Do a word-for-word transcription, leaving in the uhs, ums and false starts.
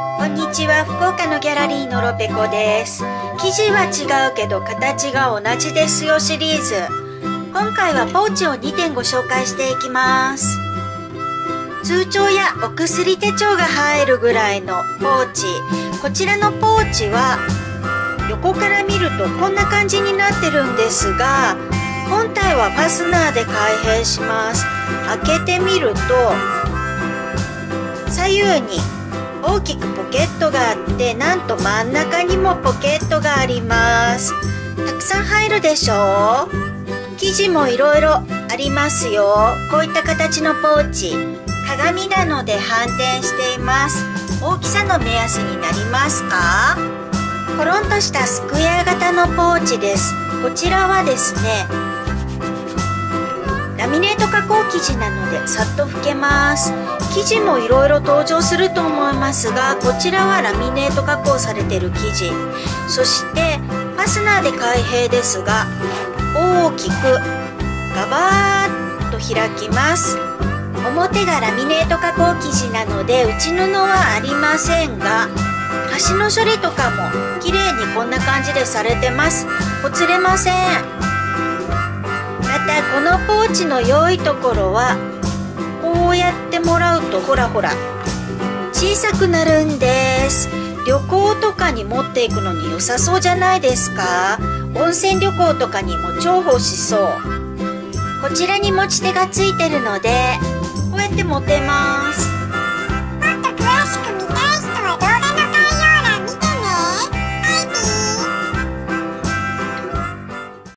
こんにちは、福岡のギャラリーのロペコです。生地は違うけど形が同じですよシリーズ。今回はポーチをにてんご紹介していきます。通帳やお薬手帳が入るぐらいのポーチ。こちらのポーチは横から見るとこんな感じになってるんですが、本体はファスナーで開閉します。開けてみると左右に大きくポケットがあって、なんと真ん中にもポケットがあります。たくさん入るでしょう。生地もいろいろありますよ。こういった形のポーチ、鏡なので反転しています。大きさの目安になりますか？コロンとしたスクエア型のポーチです。こちらはですね、ラミネート加工生地なのでさっと拭けます。生地もいろいろ登場すると思いますが、こちらはラミネート加工されている生地。そしてファスナーで開閉ですが、大きくガバーッと開きます。表がラミネート加工生地なので内布はありませんが、端の処理とかも綺麗にこんな感じでされてます。ほつれません。またこのポーチの良いところは、こうやってもらうとほらほら小さくなるんです。旅行とかに持っていくのに良さそうじゃないですか？温泉旅行とかにも重宝しそう。こちらに持ち手がついてるのでこうやって持てます。